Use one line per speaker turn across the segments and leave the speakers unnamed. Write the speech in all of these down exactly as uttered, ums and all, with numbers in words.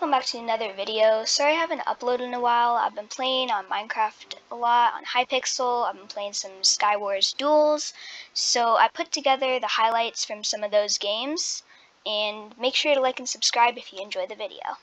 Welcome back to another video. Sorry I haven't uploaded in a while. I've been playing on Minecraft a lot, on Hypixel. I've been playing some Skywars duels. So I put together the highlights from some of those games. And make sure to like and subscribe if you enjoy the video.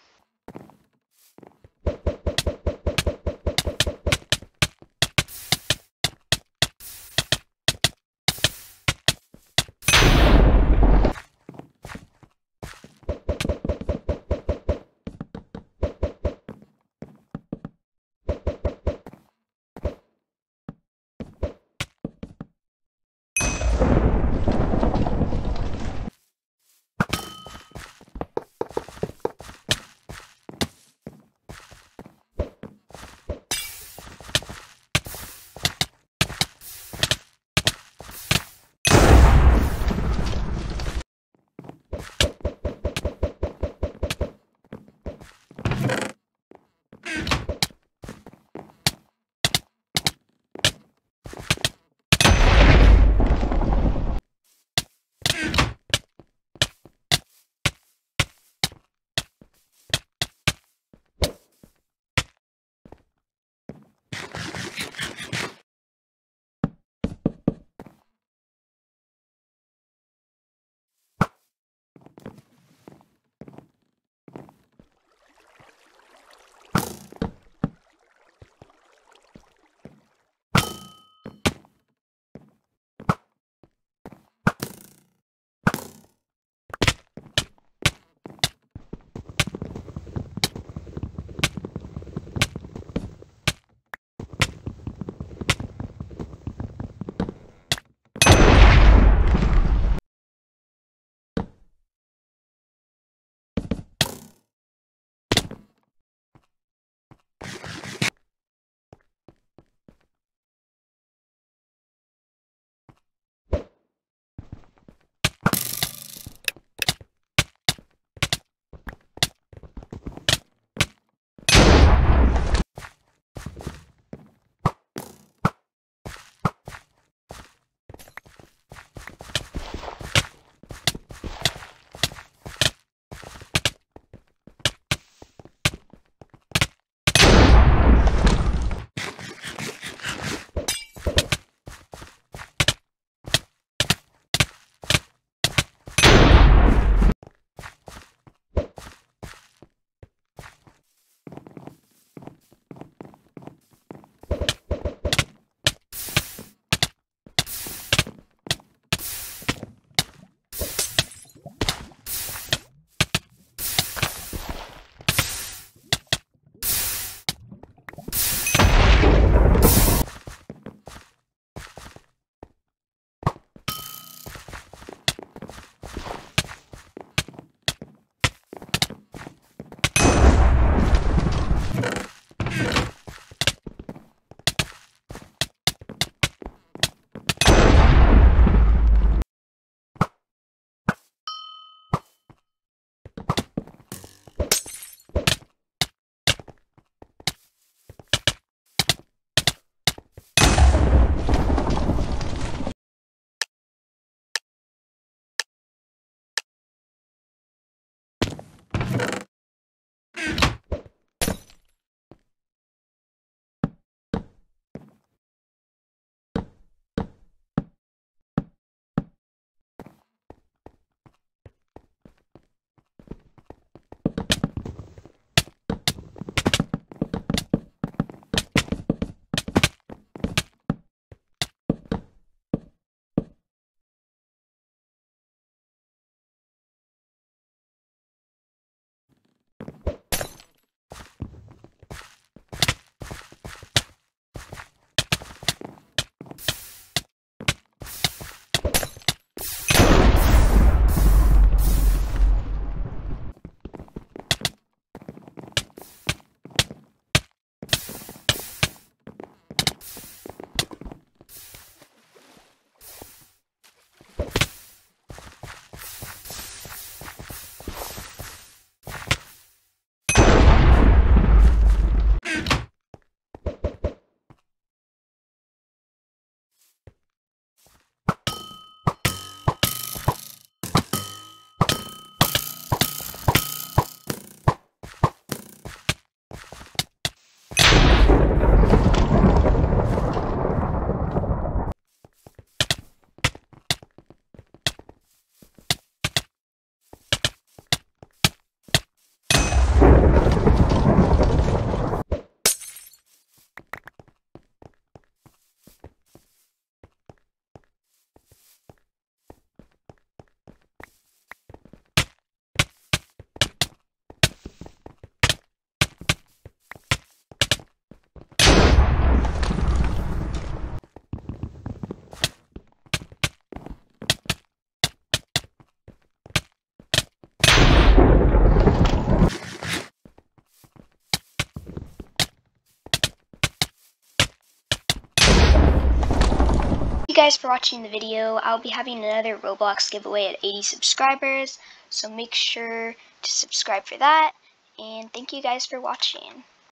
guys for watching the video. I'll be having another Roblox giveaway at eighty subscribers, so make sure to subscribe for that, and thank you guys for watching.